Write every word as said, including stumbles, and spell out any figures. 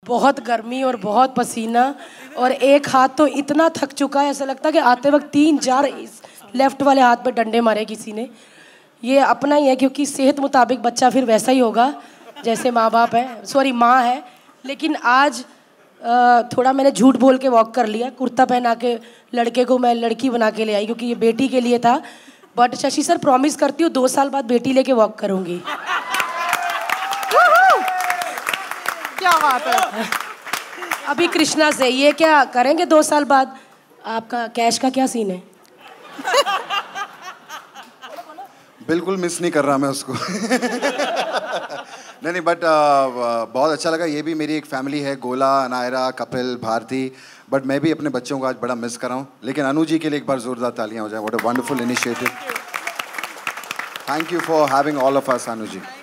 बहुत गर्मी और बहुत पसीना, और एक हाथ तो इतना थक चुका है, ऐसा लगता है कि आते वक्त तीन चार लेफ्ट वाले हाथ पे डंडे मारे किसी ने। ये अपना ही है, क्योंकि सेहत मुताबिक बच्चा फिर वैसा ही होगा जैसे माँ बाप है, सॉरी माँ है। लेकिन आज आ, थोड़ा मैंने झूठ बोल के वॉक कर लिया, कुर्ता पहना के लड़के को मैं लड़की बना के ले आई, क्योंकि ये बेटी के लिए था। बट शशि सर प्रॉमिस करती हूँ दो साल बाद बेटी लेके वॉक करूँगी। क्या बात है। अभी कृष्णा से ये क्या करेंगे दो साल बाद? आपका कैश का क्या सीन है? बिल्कुल मिस नहीं कर रहा मैं उसको। नहीं नहीं बट uh, बहुत अच्छा लगा। ये भी मेरी एक फैमिली है, गोला, नायरा, कपिल, भारती। बट मैं भी अपने बच्चों को आज बड़ा मिस कर रहा हूँ। लेकिन अनु जी के लिए एक बार जोरदार तालियां हो जाए। What a wonderful initiative. Thank you for having all of us Anu ji.